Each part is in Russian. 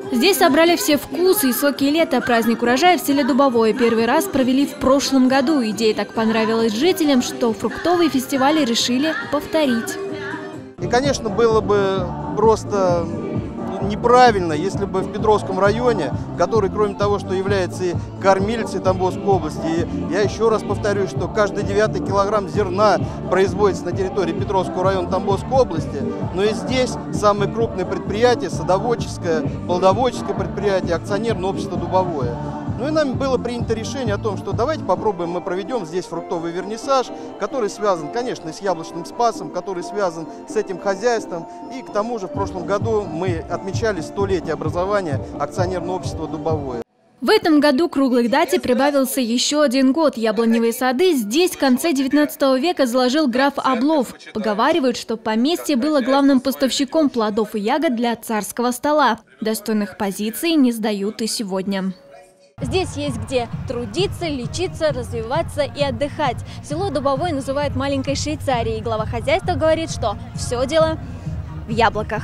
Здесь собрали все вкусы и соки лета. Праздник урожая в селе Дубовое первый раз провели в прошлом году. Идея так понравилась жителям, что фруктовые фестивали решили повторить. И, конечно, было бы просто неправильно, если бы в Петровском районе, который, кроме того, что является и кормильцей Тамбовской области, и я еще раз повторюсь, что каждый 9-й килограмм зерна производится на территории Петровского района Тамбовской области, но и здесь самое крупное предприятие, садоводческое, плодоводческое предприятие, акционерное общество «Дубовое». Ну и нами было принято решение о том, что давайте попробуем, мы проведем здесь фруктовый вернисаж, который связан, конечно, с яблочным спасом, который связан с этим хозяйством. И к тому же в прошлом году мы отмечали 100-летие образования акционерного общества «Дубовое». В этом году к круглой дате прибавился еще один год. Яблоневые сады здесь в конце 19 века заложил граф Облов. Поговаривают, что поместье было главным поставщиком плодов и ягод для царского стола. Достойных позиций не сдают и сегодня. Здесь есть где трудиться, лечиться, развиваться и отдыхать. Село Дубовое называют маленькой Швейцарией. Глава хозяйства говорит, что все дело в яблоках.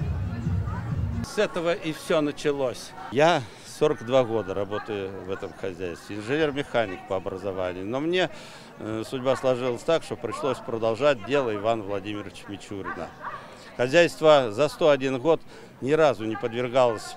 С этого и все началось. Я 42 года работаю в этом хозяйстве, инженер-механик по образованию. Но мне судьба сложилась так, что пришлось продолжать дело Ивана Владимировича Мичурина. Хозяйство за 101 год ни разу не подвергалось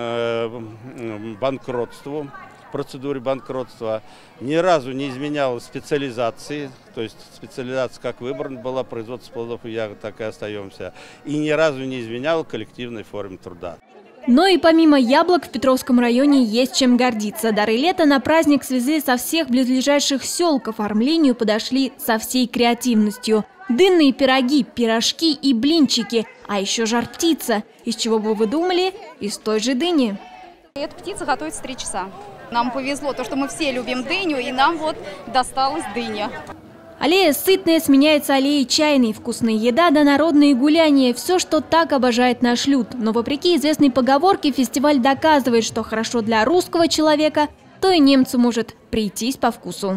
банкротству, процедуре банкротства, ни разу не изменялось специализации, то есть специализация как выбрана была, производство плодов и ягод, так и остаемся, и ни разу не изменяла коллективной форме труда. Но и помимо яблок в Петровском районе есть чем гордиться. Дары лета на праздник свезли со всех близлежащих сел. К оформлению подошли со всей креативностью. Дынные пироги, пирожки и блинчики. А еще жар-птица. Из чего бы вы думали? Из той же дыни. Эта птица готовится 3 часа. Нам повезло, то, что мы все любим дыню, и нам вот досталась дыня. Аллея сытная сменяется аллеей чайной. Вкусная еда да народные гуляния. Все, что так обожает наш люд. Но вопреки известной поговорке, фестиваль доказывает, что хорошо для русского человека, то и немцу может прийтись по вкусу.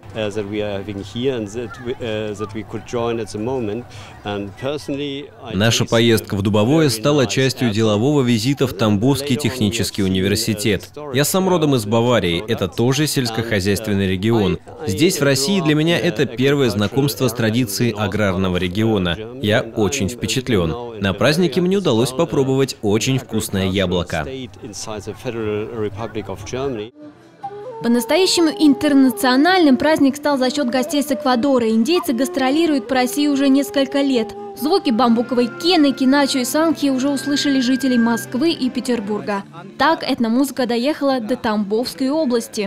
Наша поездка в Дубовое стала частью делового визита в Тамбовский технический университет. Я сам родом из Баварии, это тоже сельскохозяйственный регион. Здесь, в России, для меня это первое знакомство с традицией аграрного региона. Я очень впечатлен. На празднике мне удалось попробовать очень вкусное яблоко. По-настоящему интернациональным праздник стал за счет гостей с Эквадора. Индейцы гастролируют по России уже несколько лет. Звуки бамбуковой кены, киначо и санки уже услышали жители Москвы и Петербурга. Так этномузыка доехала до Тамбовской области.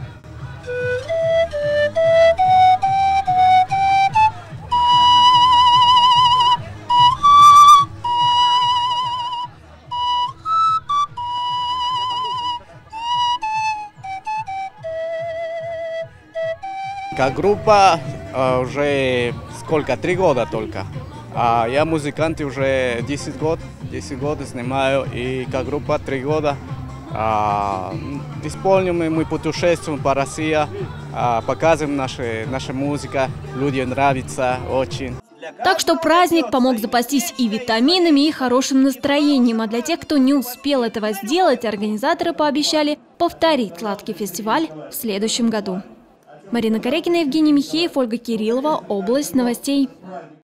Как группа уже сколько? 3 года только. А я музыкант уже 10 год снимаю, и как группа 3 года. Исполним мы путешествуем по России, показываем нашу музыку, людям нравится очень. Так что праздник помог запастись и витаминами, и хорошим настроением. А для тех, кто не успел этого сделать, организаторы пообещали повторить сладкий фестиваль в следующем году. Марина Корякина, Евгений Михеев, Ольга Кириллова. Область новостей.